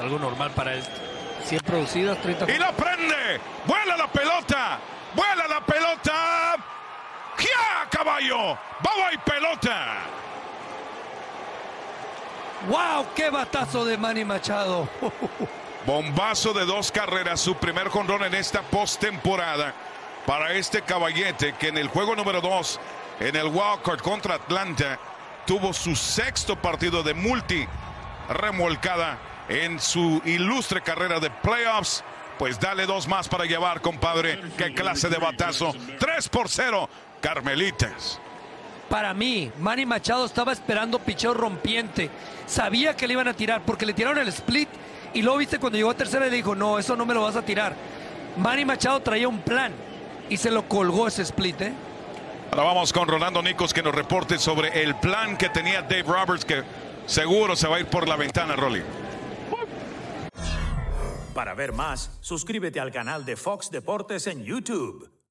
algo normal para él. 100 producidas, 30. Y la prende. Vuela la pelota. Vuela la pelota. ¡Ya, caballo! ¡Baba y pelota! ¡Wow! ¡Qué batazo de Manny Machado! Bombazo de 2 carreras, su primer jonrón en esta postemporada para este caballete que en el juego número 2 en el wildcard contra Atlanta tuvo su 6º partido de multi remolcada en su ilustre carrera de playoffs. Pues dale 2 más para llevar, compadre. ¡Qué clase de batazo! 3-0, Carmelitas. Para mí, Manny Machado estaba esperando picheo rompiente. Sabía que le iban a tirar porque le tiraron el split. Y luego, viste, cuando llegó a tercera le dijo, no, eso no me lo vas a tirar. Manny Machado traía un plan y se lo colgó ese split, ¿eh? Ahora vamos con Rolando Nicos que nos reporte sobre el plan que tenía Dave Roberts, que seguro se va a ir por la ventana, Rolly. Para ver más, suscríbete al canal de Fox Deportes en YouTube.